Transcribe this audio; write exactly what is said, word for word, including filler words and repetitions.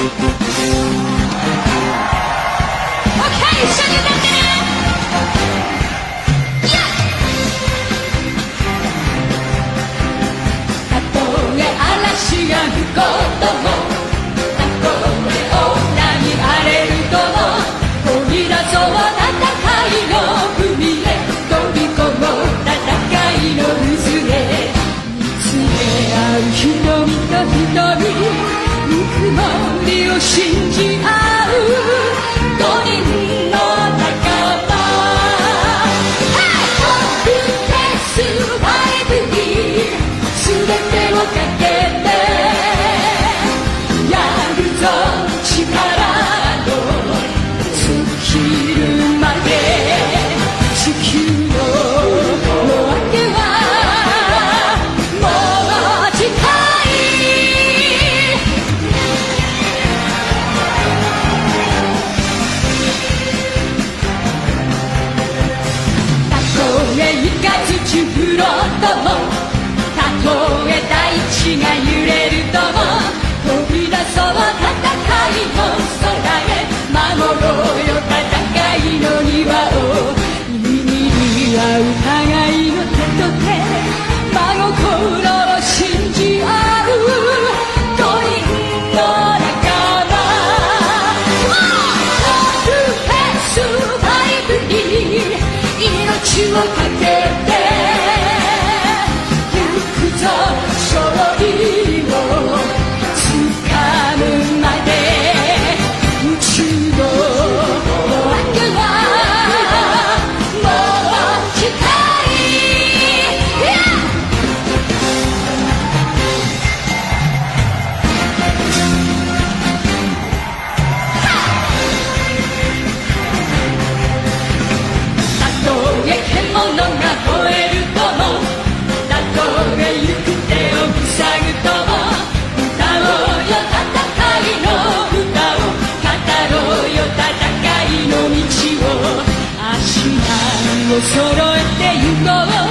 一緒に歌ってね。たとえ嵐が吹こうとも、たとえ女に荒れるとも、飛び出そう戦いの海へ、飛び込もう戦いの渦へ、見つめ合う瞳と瞳、ぬくもりを信じ合う五人のフロントも、たとえ大地が揺れるとも、飛び出そう戦いの空へ、守ろうよ戦いの庭を、握り合う互いの手と手、真心を信じ合う五人の仲間。トルフェスファイブに命をかけて揃えて行こう。